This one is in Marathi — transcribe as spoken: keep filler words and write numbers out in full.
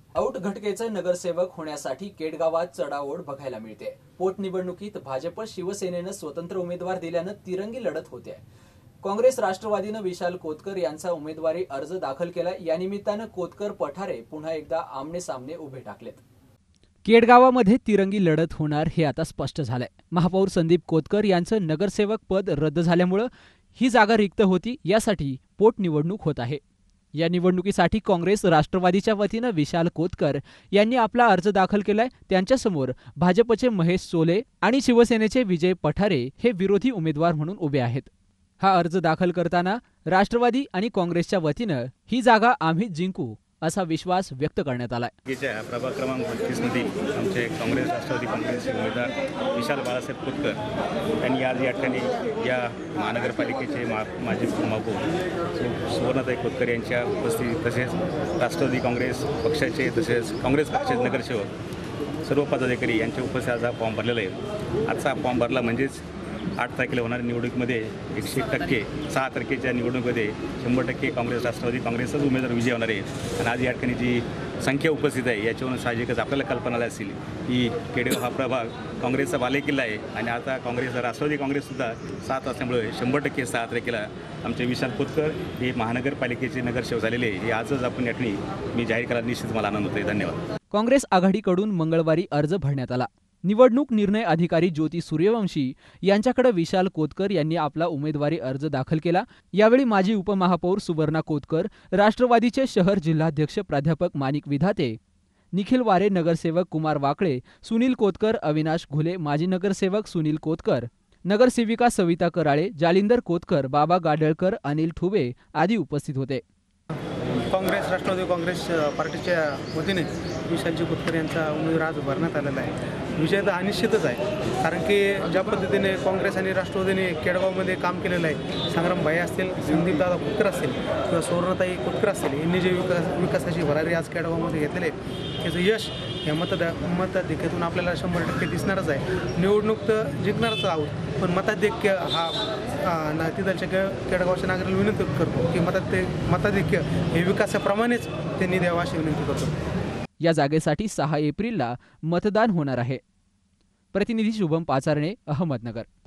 औट घटकेचे नगरसेवक होण्यासाठी केडगावात चढाओढ बघायला मिळते। पोटनिवडणुकीत भाजप शिवसेनेनं स्वतंत्र उमेदवार दिल्यानं तिरंगी लढत होते। काँग्रेस राष्ट्रवादीनं विशाल कोतकर यांचा उमेदवारी अर्ज दाखल केला। या निमित्तानं कोतकर पठारे पुन्हा एकदा आमने सामने उभे टाकलेत। केडगावामध्ये तिरंगी लढत होणार हे आता स्पष्ट झालंय। महापौर संदीप कोतकर यांचं नगरसेवक पद रद्द झाल्यामुळे ही जागा रिक्त होती, यासाठी पोटनिवडणूक होत आहे। या निवडणुकीसाठी काँग्रेस राष्ट्रवादीच्या वतीनं विशाल कोतकर यांनी आपला अर्ज दाखल केलाय। त्यांच्यासमोर भाजपचे महेश सोले आणि शिवसेनेचे विजय पठारे हे विरोधी उमेदवार म्हणून उभे आहेत। हा अर्ज दाखल करताना राष्ट्रवादी आणि काँग्रेसच्या वतीनं ही जागा आम्ही जिंकू असा विश्वास व्यक्त करण्यात आलाय। प्रभाग क्रमांक बत्तीस मधील आमचे काँग्रेस राष्ट्रवादी काँग्रेसचे उमेदवार विशाल बाळासाहेब कोतकर यांनी आज या ठिकाणी या महानगरपालिकेचे मा माजी महापौर सुवर्णाताई कोतकर यांच्या उपस्थितीत तसेच राष्ट्रवादी काँग्रेस पक्षाचे तसेच काँग्रेस पक्षाचे नगरसेवक सर्व पदाधिकारी यांच्या उपस्थितीत आज हा फॉर्म भरलेला आहे। आजचा फॉर्म भरला म्हणजेच आठ तारखेला होणाऱ्या निवडणुकीमध्ये एकशे एक टक्के सहा तारखेच्या निवडणुकीमध्ये शंभर टक्के काँग्रेस राष्ट्रवादी काँग्रेसचाच उमेदवार विजय होणार आहे। आणि आज या ठिकाणी जी संख्या उपस्थित आहे याच्यावरून साहजिकच आपल्याला कल्पना आली असेल की केडगाव हा प्रभाग काँग्रेसचा बालेकिल्ला आहे आणि आता काँग्रेस राष्ट्रवादी काँग्रेससुद्धा साथ असल्यामुळे शंभर टक्के सहा तारखेला आमचे विशाल कोतकर हे महानगरपालिकेचे नगरसेवक झालेले हे आजच आपण या ठिकाणी मी जाहीर करायला निश्चित मला आनंद होतोय। धन्यवाद। काँग्रेस आघाडीकडून मंगळवारी अर्ज भरण्यात आला। निवडणूक निर्णय अधिकारी ज्योती सूर्यवंशी यांच्याकडे विशाल कोतकर यांनी आपला उमेदवारी अर्ज दाखल केला। यावेळी माजी उपमहापौर सुवर्णा कोतकर, राष्ट्रवादीचे शहर जिल्हाध्यक्ष प्राध्यापक माणिक विधाते, निखिल वारे, नगरसेवक कुमार वाकळे, सुनील कोतकर, अविनाश घुले, माजी नगरसेवक सुनील कोतकर, नगरसेविका सविता कराळे, जालिंदर कोतकर, बाबा गाडळकर, अनिल ठुबे आदी उपस्थित होते। काँग्रेस राष्ट्रवादी काँग्रेस पार्टीच्या वतीने विशालजी कोतकर यांचा उमेदवार आज भरण्यात आलेला आहे। विजय तर अनिश्चितच आहे, कारण की ज्या पद्धतीने काँग्रेस आणि राष्ट्रवादीने केडगावमध्ये काम केलेलं आहे, संग्राम भाई असतील, संदीपदादा कोतकर असतील किंवा सुवर्णाताई कोतकर असतील यांनी जे विकास विकासाची भरारी आज केडगावमध्ये घेतलेले आहे त्याचं यश या मतदा मताधिक्यातून आपल्याला शंभर टक्के दिसणारच आहे। निवडणूक तर जिंकणारच आहोत, पण मताधिक्य हा ना तिथलच्या केडगावच्या नागरिकांना विनंती करतो की मताधि मताधिक्य हे विकासाप्रमाणेच त्यांनी द्यावं अशी विनंती करतो। या जागेसाठी सहा एप्रिलला मतदान होणार आहे। प्रतिनिधी शुभम पाचारणे, अहमदनगर।